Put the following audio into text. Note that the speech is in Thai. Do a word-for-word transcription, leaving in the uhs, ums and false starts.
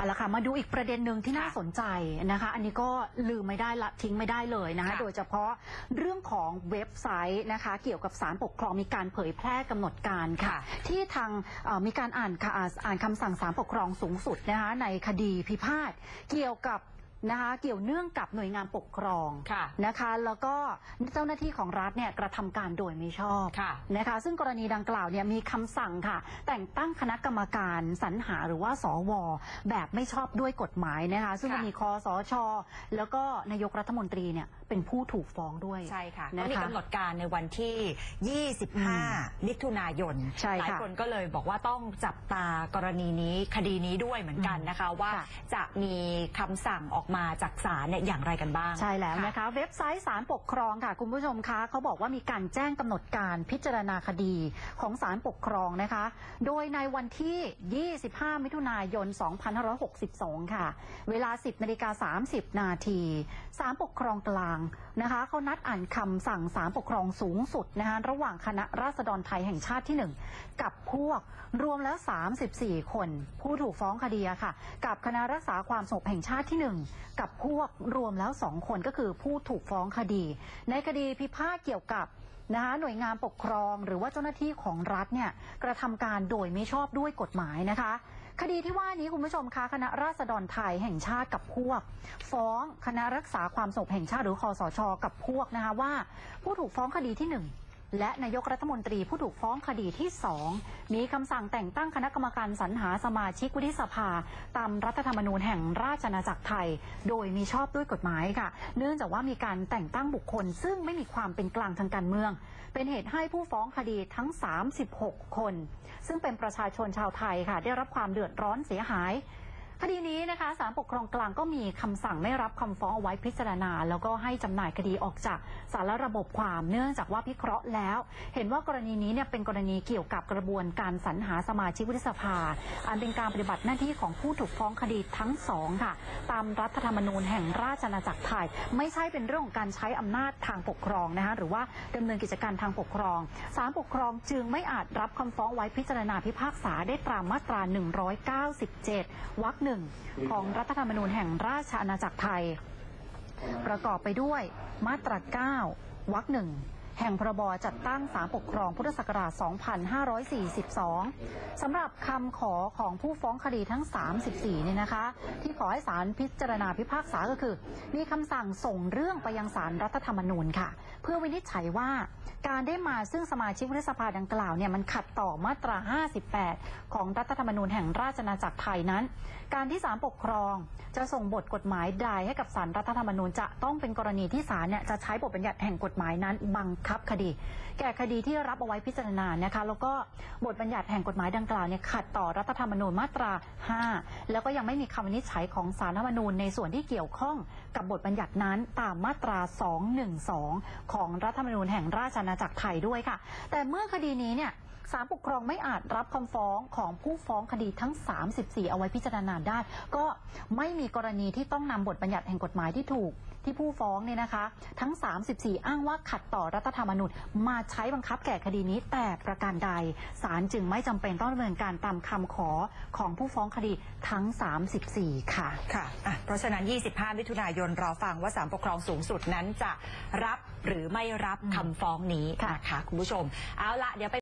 ละค่ะมาดูอีกประเด็นหนึ่งที่น่าสนใจนะคะอันนี้ก็ลืมไม่ได้ละทิ้งไม่ได้เลยนะคะโดยเฉพาะเรื่องของเว็บไซต์นะคะเกี่ยวกับศาลปกครองมีการเผยแพร่กำหนดการค่ะที่ทางมีการอ่านอ่านคำสั่งศาลปกครองสูงสุดนะคะในคดีพิพาทเกี่ยวกับนะคะเกี่ยวเนื่องกับหน่วยงานปกครองนะคะแล้วก็เจ้าหน้าที่ของรัฐเนี่ยกระทำการโดยไม่ชอบนะคะซึ่งกรณีดังกล่าวเนี่ยมีคำสั่งค่ะแต่งตั้งคณะกรรมการสรรหาหรือว่าสวแบบไม่ชอบด้วยกฎหมายนะคะซึ่งมีคสช.แล้วก็นายกรัฐมนตรีเนี่ยเป็นผู้ถูกฟ้องด้วยใช่ค่ะก็มีกำหนดการในวันที่ยี่สิบห้ามิถุนายนหลายคนก็เลยบอกว่าต้องจับตากรณีนี้คดีนี้ด้วยเหมือนกันนะคะว่าจะมีคำสั่งออกมาจากศาลเนี่ยอย่างไรกันบ้างใช่แล้วนะคะเว็บไซต์ศาลปกครองค่ะคุณผู้ชมคะเขาบอกว่ามีการแจ้งกำหนดการพิจารณาคดีของศาลปกครองนะคะโดยในวันที่ยี่สิบห้ามิถุนายนสองพันห้าร้อยหกสิบสองค่ะเวลา สิบนาฬิกาสามสิบนาทีศาลปกครองกลางนะคะเขานัดอ่านคำสั่งศาลปกครองสูงสุดนะคะระหว่างคณะราษฎรไทยแห่งชาติที่หนึ่งกับพวกรวมแล้วสามสิบสี่คนผู้ถูกฟ้องคดีค่ะกับคณะรักษาความสงบแห่งชาติที่หนึ่งกับพวกรวมแล้วสองคนก็คือผู้ถูกฟ้องคดีในคดีพิพาทเกี่ยวกับนะคะหน่วยงานปกครองหรือว่าเจ้าหน้าที่ของรัฐเนี่ยกระทำการโดยไม่ชอบด้วยกฎหมายนะคะคดีที่ว่านี้คุณผู้ชมคะคณะราษฎรไทยแห่งชาติกับพวกฟ้องคณะรักษาความสงบแห่งชาติหรือคสช.กับพวกนะคะว่าผู้ถูกฟ้องคดีที่หนึ่งและนายกรัฐมนตรีผู้ถูกฟ้องคดีที่สองมีคำสั่งแต่งตั้งคณะกรรมการสรรหาสมาชิกวุฒิสภาตามรัฐธรรมนูญแห่งราชอาณาจักรไทยโดยมีชอบด้วยกฎหมายค่ะเนื่องจากว่ามีการแต่งตั้งบุคคลซึ่งไม่มีความเป็นกลางทางการเมืองเป็นเหตุให้ผู้ฟ้องคดีทั้งสามสิบหกคนซึ่งเป็นประชาชนชาวไทยค่ะได้รับความเดือดร้อนเสียหายคดีนี้นะคะศาลปกครองกลางก็มีคำสั่งไม่รับคำฟ้องเอาไว้พิจารณาแล้วก็ให้จำหน่ายคดีออกจากสารระบบความเนื่องจากว่าพิเคราะห์แล้วเห็นว่ากรณีนี้เนี่ยเป็นกรณีเกี่ยวกับกระบวนการสรรหาสมาชิกวุฒิสภาอันเป็นการปฏิบัติหน้าที่ของผู้ถูกฟ้องคดีทั้งสองค่ะตามรัฐธรรมนูญแห่งราชอาณาจักรไทยไม่ใช่เป็นเรื่องของการใช้อำนาจทางปกครองนะคะหรือว่าดำเนินกิจการทางปกครองศาลปกครองจึงไม่อาจรับคำฟ้องไว้พิจารณาพิพากษาได้ตามมาตราหนึ่งร้อยเก้าสิบเจ็ดวรรคหนึ่งของรัฐธรรมนูญแห่งราชอาณาจักรไทยประกอบไปด้วยมาตราเก้าวรรคหนึ่งแห่งพรบจัดตั้งศาลปกครองพุทธศักราชสองพันห้าร้อยสี่สิบสองสำหรับคำขอของผู้ฟ้องคดีทั้งสามสิบสี่เนี่ยนะคะที่ขอให้ศาลพิจารณาพิพากษาก็คือมีคำสั่งส่งเรื่องไปยังศาลรัฐธรรมนูญค่ะเพื่อวินิจฉัยว่าการได้มาซึ่งสมาชิกวุฒิสภาดังกล่าวเนี่ยมันขัดต่อมาตราห้าสิบแปดของรัฐธรรมนูญแห่งราชอาณาจักรไทยนั้นการที่ศาลปกครองจะส่งบทกฎหมายใดให้กับศาลรัฐธรรมนูญจะต้องเป็นกรณีที่ศาลเนี่ยจะใช้บทบัญญัติแห่งกฎหมายนั้นบังคับคดีแก่คดีที่รับเอาไว้พิจารณานะคะแล้วก็บทบัญญัติแห่งกฎหมายดังกล่าวเนี่ยขัดต่อรัฐธรรมนูญมาตราห้าแล้วก็ยังไม่มีคำวินิจฉัยของศาลรัฐธรรมนูญในส่วนที่เกี่ยวข้องกับบทบัญญัตินั้นตามมาตราสองหนึ่งสองของรัฐธรรมนูญแห่งราชอาณาจักรไทยด้วยค่ะแต่เมื่อคดีนี้เนี่ยศาลปกครองไม่อาจรับคำฟ้องของผู้ฟ้องคดีทั้งสามสิบสี่เอาไว้พิจารณาได้ก็ไม่มีกรณีที่ต้องนำบทบัญญัติแห่งกฎหมายที่ถูกที่ผู้ฟ้องเนี่ยนะคะทั้งสามสิบสี่อ้างว่าขัดต่อรัฐธรรมนูญมาใช้บังคับแก่คดีนี้แต่ประการใดศาลจึงไม่จำเป็นต้องดำเนินการตามคำขอของผู้ฟ้องคดีทั้งสามสิบสี่ค่ะค่ะเพราะฉะนั้นยี่สิบห้ามิถุนายนรอฟังว่าศาลปกครองสูงสุดนั้นจะรับหรือไม่รับคำฟ้องนี้นะคะคุณผู้ชมเอาละเดี๋ยวไป